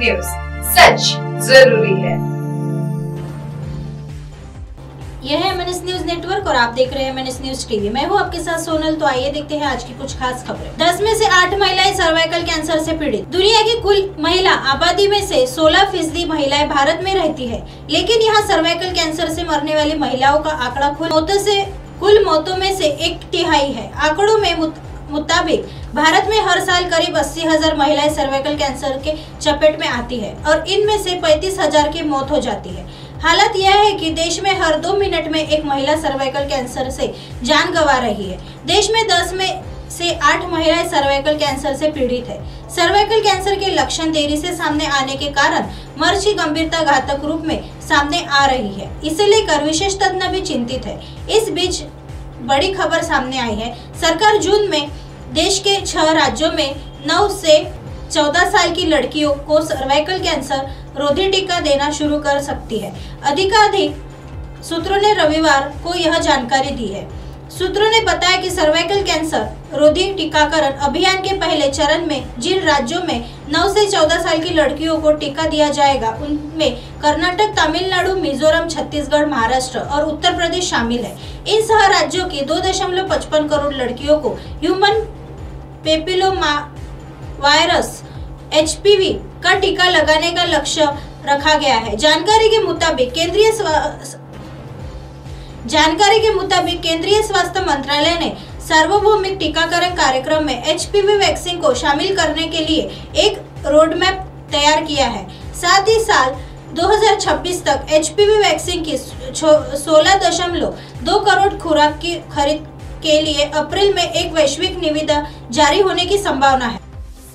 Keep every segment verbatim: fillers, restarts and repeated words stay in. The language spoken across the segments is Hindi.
न्यूज, सच जरूरी है। यह है एमएनएस न्यूज नेटवर्क और आप देख रहे हैं एमएनएस न्यूज टीवी। मैं हूं आपके साथ सोनल। तो आइए देखते हैं आज की कुछ खास खबरें। दस में से आठ महिलाएं सर्वाइकल कैंसर से पीड़ित। दुनिया की कुल महिला आबादी में से सोलह फीसदी महिलाएं भारत में रहती है, लेकिन यहाँ सर्वाइकल कैंसर से मरने वाली महिलाओं का आंकड़ा कुल मौतों से कुल मौतों में से एक तिहाई है। आंकड़ों में मुताबिक भारत में हर साल करीब अस्सी हजार महिलाएं सर्वाइकल कैंसर के चपेट में आती है और इनमें से पैंतीस हजार की मौत हो जाती है। हालत यह है कि देश में हर दो मिनट में एक महिला सर्वाइकल कैंसर से जान गंवा रही है। देश में दस में से आठ महिलाएं सर्वाइकल कैंसर से पीड़ित है। सर्वाइकल कैंसर के लक्षण देरी से सामने आने के कारण मर्ज की गंभीरता घातक रूप में सामने आ रही है। इसे लेकर विशेष तज्ञ भी चिंतित है। इस बीच बड़ी खबर सामने आई है। सरकार जून में देश के छह राज्यों में नौ से चौदह साल की लड़कियों को सर्वाइकल कैंसर रोधी टीका देना शुरू कर सकती है। अधिकाधिक सूत्रों ने रविवार को यह जानकारी दी है। सूत्रों ने बताया कि सर्वाइकल कैंसर रोधी टीकाकरण अभियान के पहले चरण में जिन राज्यों में नौ से चौदह साल की लड़कियों को टीका दिया जाएगा, उनमें कर्नाटक, तमिलनाडु, मिजोरम, छत्तीसगढ़, महाराष्ट्र और उत्तर प्रदेश शामिल है। इन छह राज्यों की दो दशमलव पचपन करोड़ लड़कियों को human papilloma virus H P V का टीका लगाने का लक्ष्य रखा गया है। जानकारी के मुताबिक केंद्रीय जानकारी के मुताबिक केंद्रीय स्वास्थ्य मंत्रालय ने सार्वभौमिक टीकाकरण कार्यक्रम में एच पी वी वैक्सीन को शामिल करने के लिए एक रोड मैप तैयार किया है। साथ ही साल दो हज़ार छब्बीस तक एच पी वी वैक्सीन की सोलह दशमलव दो करोड़ खुराक की खरीद के लिए अप्रैल में एक वैश्विक निविदा जारी होने की संभावना है।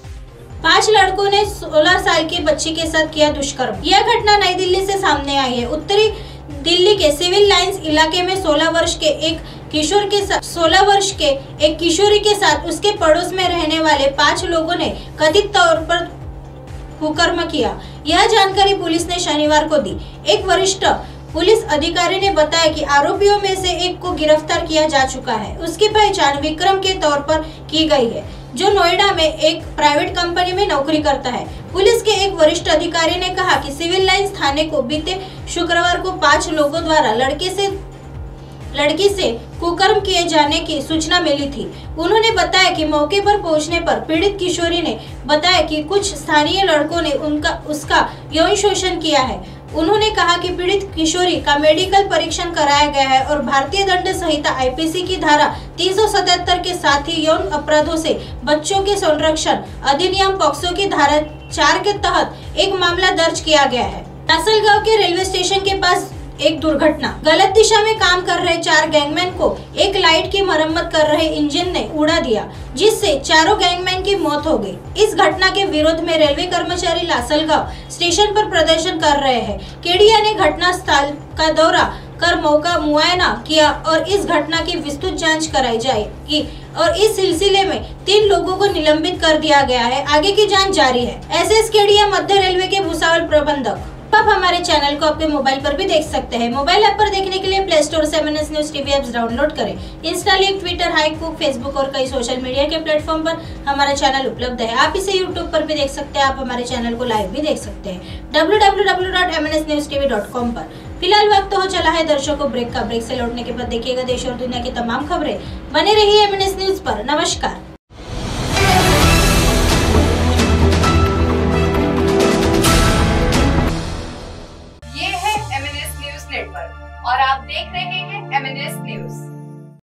पांच लड़कों ने सोलह साल की बच्ची के साथ किया दुष्कर्म। यह घटना नई दिल्ली से सामने आई है। उत्तरी दिल्ली के सिविल लाइंस इलाके में सोलह वर्ष के एक किशोर के साथ सोलह वर्ष के एक किशोरी के साथ उसके पड़ोस में रहने वाले पांच लोगों ने कथित तौर पर कुकर्म किया। यह जानकारी पुलिस ने शनिवार को दी। एक वरिष्ठ पुलिस अधिकारी ने बताया कि आरोपियों में से एक को गिरफ्तार किया जा चुका है। उसकी पहचान विक्रम के तौर पर की गई है, जो नोएडा में एक प्राइवेट कंपनी में नौकरी करता है। पुलिस के एक वरिष्ठ अधिकारी ने कहा कि सिविल लाइंस थाने को बीते शुक्रवार को पांच लोगों द्वारा लड़के से लड़की से कुकर्म किए जाने की सूचना मिली थी। उन्होंने बताया कि मौके पर पहुंचने पर पीड़ित किशोरी ने बताया कि कुछ स्थानीय लड़कों ने उनका उसका यौन शोषण किया है। उन्होंने कहा कि पीड़ित किशोरी का मेडिकल परीक्षण कराया गया है और भारतीय दंड संहिता आई पी सी की धारा तीन सौ सतहत्तर के साथ ही यौन अपराधों से बच्चों के संरक्षण अधिनियम पॉक्सो की धारा चार के तहत एक मामला दर्ज किया गया है। लासलगांव के रेलवे स्टेशन के पास एक दुर्घटना। गलत दिशा में काम कर रहे चार गैंगमैन को एक लाइट की मरम्मत कर रहे इंजन ने उड़ा दिया, जिससे चारों गैंगमैन की मौत हो गई। इस घटना के विरोध में रेलवे कर्मचारी लासलगांव स्टेशन पर प्रदर्शन कर रहे हैं। केडिया ने घटना स्थल का दौरा कर मौका मुआयना किया और इस घटना की विस्तृत जांच कराई जाएगी और इस सिलसिले में तीन लोगों को निलंबित कर दिया गया है। आगे की जांच जारी है। एस एस केडिया मध्य रेलवे के भुसावल प्रबंधक। आप हमारे चैनल को अपने मोबाइल पर भी देख सकते हैं। मोबाइल ऐप पर देखने के लिए प्ले स्टोर से MNS news TV apps download करें। इंस्टा, लिंक, ट्विटर, हाइकूक, फेसबुक और कई सोशल मीडिया के प्लेटफॉर्म पर हमारा चैनल उपलब्ध है। आप इसे यूट्यूब पर भी देख सकते हैं। आप हमारे चैनल को लाइव भी देख सकते हैं W W W dot M N S news T V dot com पर। फिलहाल वक्त हो चला है दर्शकों ब्रेक का। ब्रेक से लौटने के बाद देखिएगा देश और दुनिया की तमाम खबरें। बने रहिए एमएनएस न्यूज पर। नमस्कार। और आप देख रहे हैं एम एन एस न्यूज।